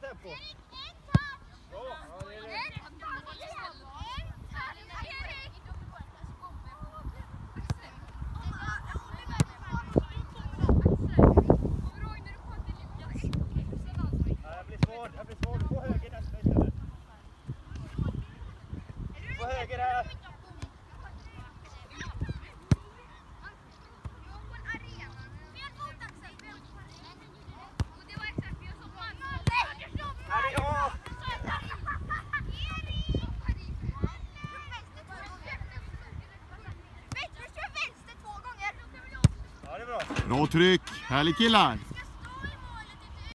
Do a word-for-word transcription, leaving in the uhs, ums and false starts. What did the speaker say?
tempo. Ja, det är det. Det blir svårt, det blir svårt. På höger nästa istället. På höger här. Bra tryck, härlig killar!